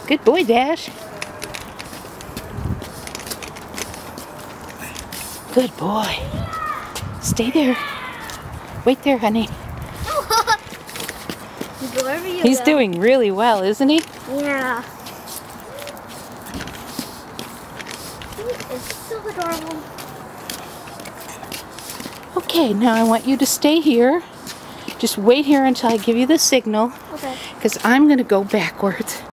Good boy, Dash. Good boy. Stay there. Wait there, honey. He's doing really well, isn't he? Yeah. He is so adorable. Okay, now I want you to stay here. Just wait here until I give you the signal. Okay. Because I'm going to go backwards.